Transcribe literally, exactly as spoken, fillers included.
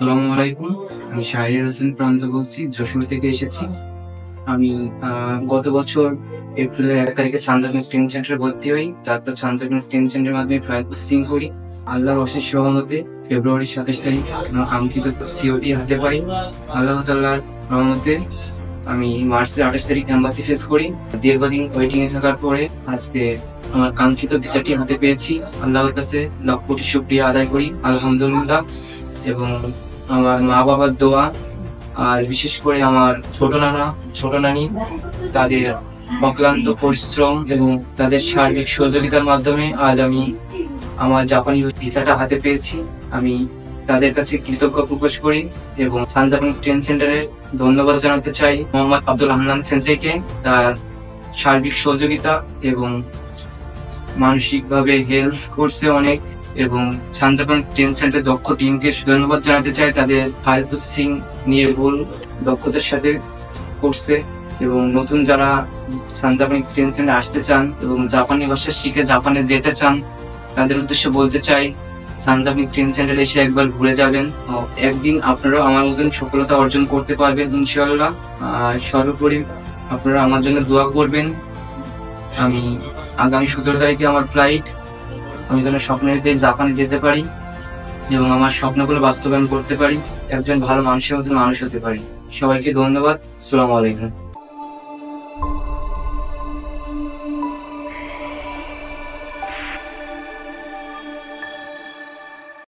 আসসালামু আলাইকুম। আমি শাহরিয়ার হোসেন প্রান্ত বলছি, যশোর থেকে এসেছি। আমি আহ, গত বছর এপ্রিলের এক তারিখে চান্দাগঞ্জ ট্রেন সেন্টারে ভর্তি হই। তারপর চান্দাগঞ্জ ট্রেন সেন্টারের মাধ্যমে ফ্লাইট প্রসেসিং করি। আল্লাহর অশেষ রহমতে ফেব্রুয়ারির সাতাশ তারিখ আমার কাঙ্ক্ষিত সিওটি হাতে পাই। আল্লাহ তাআলার রহমতে আমি মার্চের আঠাশ তারিখ এম্বাসি ফেস করি। দীর্ঘদিন ওয়েটিং এ থাকার পরে আজকে আমার কাঙ্ক্ষিত ভিসাটি হাতে পেয়েছি। আল্লাহর কাছে লক্ষ কোটি শুকরিয়া আদায় করি, আলহামদুলিল্লাহ। এবং আমার মা বাবার দোয়া, আর বিশেষ করে আমার ছোট নানা ছোট নানি, তাদের অক্লান্ত পরিশ্রম এবং তাদের সার্বিক সহযোগিতার মাধ্যমে আজ আমি আমার জাপানি ভিসাটা হাতে পেয়েছি। আমি তাদের কাছে কৃতজ্ঞ প্রকাশ করি এবং চান্দাগঞ্জ ট্রেন সেন্টারে ধন্যবাদ জানাতে চাই মোহাম্মদ আব্দুল হান্নান সেন্সেইকে, তার সার্বিক সহযোগিতা এবং মানসিকভাবে হেল্প করছে অনেক। এবং চান্দাগঞ্জ ট্রেন সেন্টারের দক্ষ টিমকে ধন্যবাদ জানাতে চাই, তাদের ফাইল প্রসেসিং নিয়ে ভুল দক্ষতার সাথে করছে। এবং নতুন যারা চান্দাগঞ্জ ট্রেন সেন্টারে আসতে চান এবং জাপানি ভাষা শিখে জাপানে যেতে চান, তাদের উদ্দেশ্যে বলতে চাই চান্দাগঞ্জ ট্রেন সেন্টারে এসে একবার ঘুরে যাবেন। একদিন আপনারাও আমার মতন সফলতা অর্জন করতে পারবেন ইনশাআল্লাহ। সর্বোপরি আপনারা আমার জন্য দোয়া করবেন। আমি আগামী সতেরো তারিখে আমার ফ্লাইট, আমি যেন স্বপ্নের দেশ জাপানে যেতে পারি এবং আমার স্বপ্নগুলো বাস্তবায়ন করতে পারি, একজন ভালো মানুষের মতো মানুষ হতে পারি। সবাইকে ধন্যবাদ। আসসালামু আলাইকুম।